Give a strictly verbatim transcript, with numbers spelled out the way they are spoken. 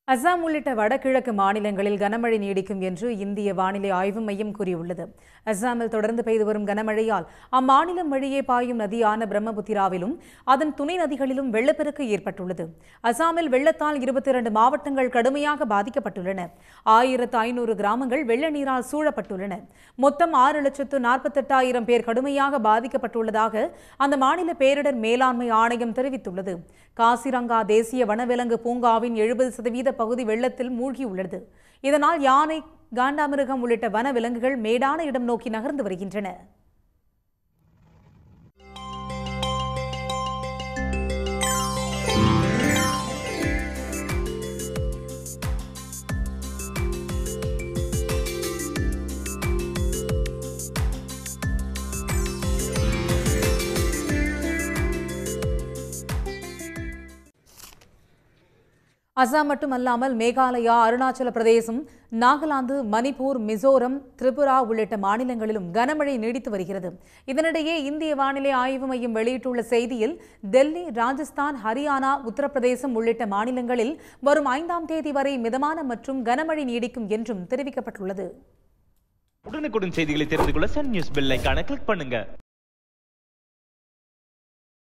அசாம் உள்ளிட்ட வடகிழக்கு மாநிலங்களில் கனமழை நீடிக்கும் என்று இந்திய வானிலை ஆய்வு மையம் கூறியுள்ளது. அசாமில் தொடர்ந்து பெய்து வரும் கனமழையால் அம்மாநிலம் வழியே பாயும் நதியான பிரம்மபுத்திராவிலும் அதன் துணை நதிகளிலும் வெள்ளப்பெருக்கு ஏற்பட்டுள்ளது. அசாமில் வெள்ளத்தால் இருபத்தி இரண்டு மாவட்டங்கள் கடுமையாக பாதிக்கப்பட்டுள்ளன. ஆயிரத்து ஐநூறு கிராமங்கள் வெள்ள நீரால் சூழப்பட்டுள்ளன. மொத்தம் ஆறு லட்சத்து நாற்பத்தெட்டாயிரம் பேர் கடுமையாக பாதிக்கப்பட்டுள்ளதாக அந்த மாநில பேரிடர் மேலாண்மை ஆணையம் தெரிவித்துள்ளது. காசிரங்கா தேசிய வனவிலங்கு பூங்காவின் எழுபது சதவீத பகுதி வெள்ளத்தில் மூழ்கியுள்ளது. இதனால் யானை, காண்டாமிருகம் உள்ளிட்ட வன விலங்குகள் மேடான இடம் நோக்கி நகர்ந்து வருகின்றன. அசாம் மட்டுமல்லாமல் மேகாலயா, அருணாச்சல பிரதேசம், நாகாலாந்து, மணிப்பூர், மிசோரம், திரிபுரா உள்ளிட்ட மாநிலங்களிலும் கனமழை நீடித்து வருகிறது. இதனிடையே இந்திய வானிலை ஆய்வு மையம் வெளியிட்டுள்ள செய்தியில் டெல்லி, ராஜஸ்தான், ஹரியானா, உத்தரப்பிரதேசம் உள்ளிட்ட மாநிலங்களில் வரும் ஐந்தாம் தேதி வரை மிதமான மற்றும் கனமழை நீடிக்கும் என்றும் தெரிவிக்கப்பட்டுள்ளது. உடனுக்குடன் செய்திகளை தெரிந்து கொள்ள சன் நியூஸ் பெல் ஐகானை கிளிக் பண்ணுங்க.